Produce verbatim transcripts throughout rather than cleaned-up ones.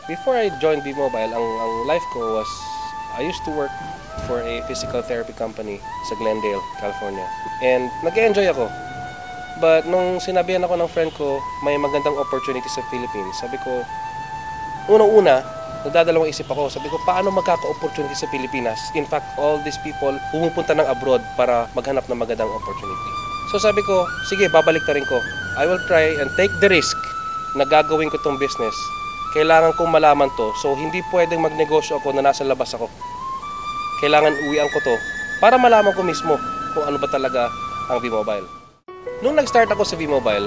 before I joined B-Mobile, ang, ang life ko was, I used to work for a physical therapy company sa Glendale, California. And nag-enjoy ako. But nung sinabihan ako ng friend ko, may magandang opportunity sa Philippines, sabi ko, unang-una, nagdadalawang isip ako. Sabi ko, paano magkaka-opportunity sa Pilipinas? In fact, all these people pumupunta ng abroad para maghanap ng magandang opportunity. So sabi ko, sige, babalik na rin ko. I will try and take the risk na gagawin ko tong business. Kailangan kong malaman to. So hindi pwedeng magnegosyo ako na nasa labas ako. Kailangan uwian ko to para malaman ko mismo kung ano ba talaga ang B-Mobile. Nung nag-start ako sa B-Mobile,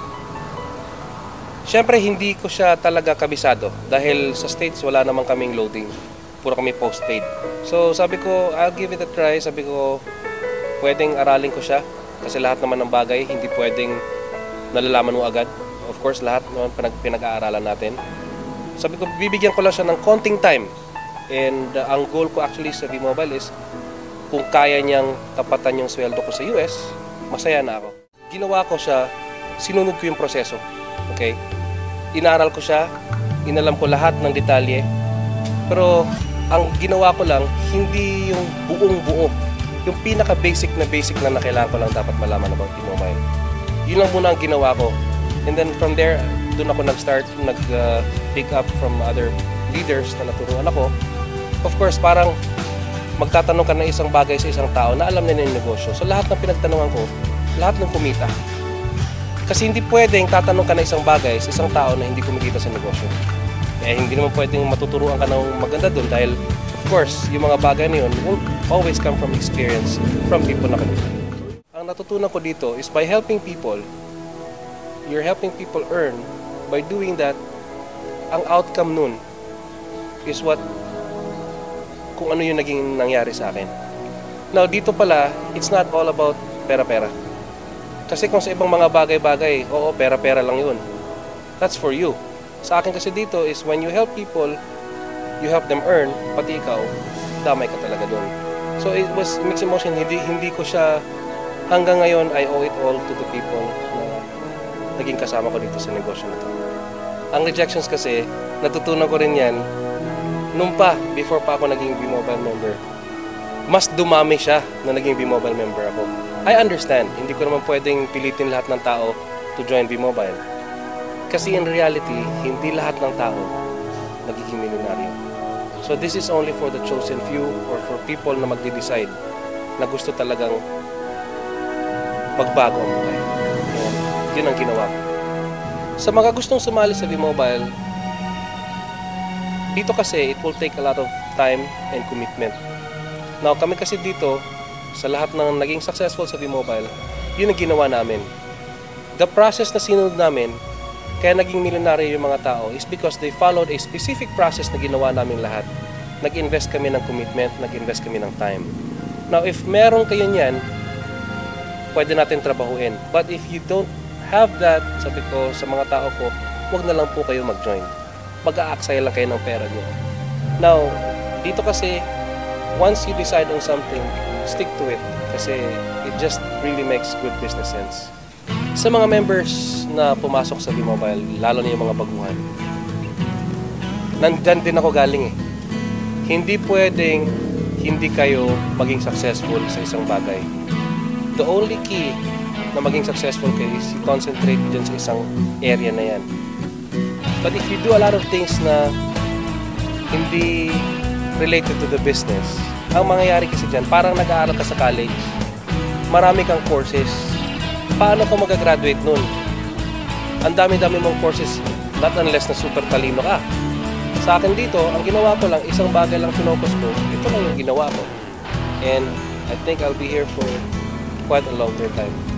syempre hindi ko siya talaga kabisado dahil sa States wala naman kaming loading. Puro kami postpaid. So sabi ko, I'll give it a try. Sabi ko, pwedeng aralin ko siya kasi lahat naman ng bagay hindi pwedeng nalalaman mo agad. Of course, lahat naman pinag-aaralan natin. Sabi ko, bibigyan ko lang siya ng konting time. And uh, ang goal ko actually sa B-Mobile is kung kaya niyang tapatan yung sweldo ko sa U S, masaya na ako. Ginawa ko siya, sinunod ko yung proseso. Okay? Inaral ko siya, inalam ko lahat ng detalye. Pero ang ginawa ko lang, hindi yung buong buo. Yung pinaka-basic na basic lang na kailangan ko lang dapat malaman about B-Mobile. Yun lang muna ang ginawa ko. And then from there, doon ako nag-start, nag-pick uh, up from other leaders na naturuan ako. Of course, parang magtatanong ka ng isang bagay sa isang tao na alam na yung negosyo. So lahat ng pinagtanungan ko, lahat ng kumita. Kasi hindi pwedeng tatanong ka ng isang bagay sa isang tao na hindi kumikita sa negosyo. Eh, hindi naman pwedeng matuturuan ka ng maganda doon dahil, of course, yung mga bagay na yun will always come from experience from people na kumita. Ang natutunan ko dito is by helping people, you're helping people earn. By doing that, ang outcome nun is what, kung ano yung naging nangyari sa akin. Now, dito pala, it's not all about pera-pera. Kasi kung sa ibang mga bagay-bagay, oo, pera-pera lang yun. That's for you. Sa akin kasi dito is when you help people, you help them earn, pati ikaw, damay ka talaga doon. So it was mixed emotion. Hindi, hindi ko siya, hanggang ngayon, I owe it all to the people na naging kasama ko dito sa negosyo na to. Ang rejections kasi, natutunan ko rin yan, nung pa, before pa ako naging B-Mobile member, mas dumami siya na naging B-Mobile member ako. I understand, hindi ko naman pwedeng pilitin lahat ng tao to join B-Mobile. Kasi in reality, hindi lahat ng tao nagiging milyonaryo. So this is only for the chosen few or for people na magde-decide na gusto talagang magbago ang buhay. Yun, yun ang ginawa ko. Sa mga gustong sumali sa B-Mobile, dito kasi it will take a lot of time and commitment. Now, kami kasi dito, sa lahat ng naging successful sa B-Mobile, yun ang ginawa namin. The process na sinunod namin, kaya naging milyonaryo yung mga tao, is because they followed a specific process na ginawa namin lahat. Nag-invest kami ng commitment, nag-invest kami ng time. Now, if meron kayo niyan, pwede natin trabahuin. But if you don't have that, sabi ko sa mga tao ko, huwag na lang po kayo mag-join. Mag-a-aksaya lang kayo ng pera niyo. Now, dito kasi, once you decide on something, stick to it kasi it just really makes good business sense. Sa mga members na pumasok sa B-Mobile, lalo na yung mga baguhan, nandyan din ako galing eh. Hindi pwedeng hindi kayo maging successful sa isang bagay. The only key na maging successful kayo is concentrate dyan sa isang area na yan. But if you do a lot of things na hindi related to the business, ang mangyayari kasi dyan, parang nag-aaral ka sa college, marami kang courses, paano ka mag-graduate nun? Ang dami-dami mong courses, not unless na super talino ka. Sa akin dito, ang ginawa ko lang, isang bagay lang finokus ko, ito lang yung ginawa ko. And I think I'll be here for quite a longer time.